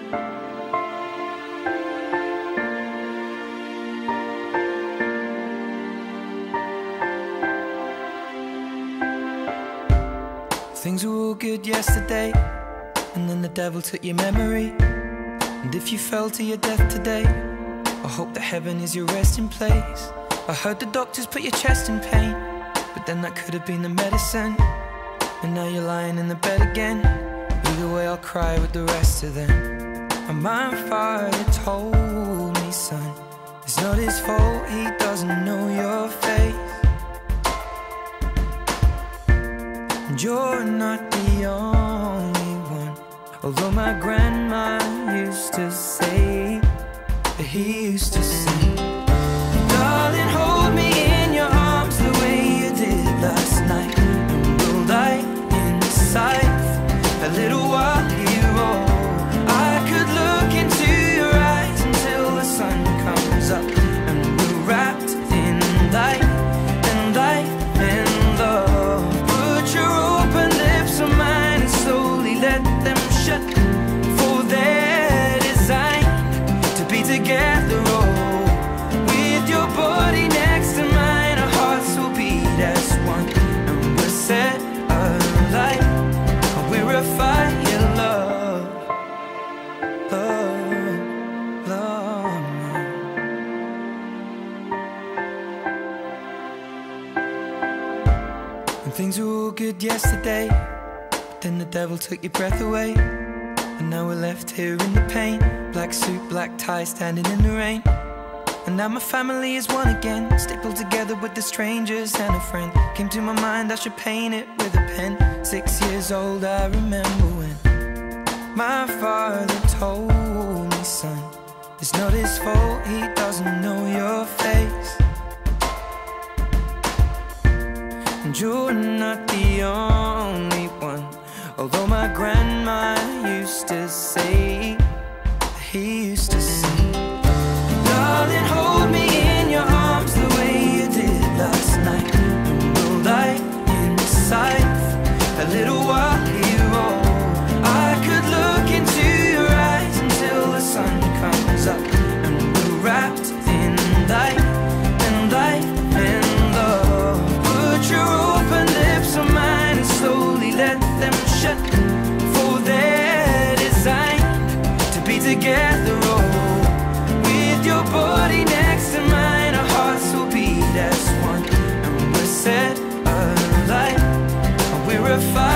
Things were all good yesterday, and then the devil took your memory. And if you fell to your death today, I hope that heaven is your resting place. I heard the doctors put your chest in pain, but then that could have been the medicine. And now you're lying in the bed again. Either way I'll cry with the rest of them. And my father told me, son, it's not his fault, he doesn't know your face. And you're not the only one, although my grandma used to say that he used to sing. Darling, hold me in your arms the way you did last night, and we'll die inside a little while here. Oh, I could look into your eyes until the sun comes up, and we're wrapped in light and life and love. Put your open lips on mine and slowly let them shut, for they're designed to be together. Oh, with your body next to mine, our hearts will beat as one, and we're set alight. We're a fire, love, love, love. And things were all good yesterday, but then the devil took your breath away. And now we're left here in the pain, black suit, black tie, standing in the rain. And now my family is one again, stapled together with the strangers and a friend. Came to my mind I should paint it with a pen. 6 years old, I remember when my father told me, son, it's not his fault, he doesn't know your face. And you're not the only one, although my grandma used to say that he used to sing. Darling, hold me in your arms the way you did last night, and we'll lie inside a little while here. Oh, I could look into your eyes until the sun comes up, and we're wrapped in light and life and love. Put your open lips on mine and slowly let them shut, for they're designed to be together. Oh, with your body next to mine, our hearts will beat as one, and we're set alight. We're a fire.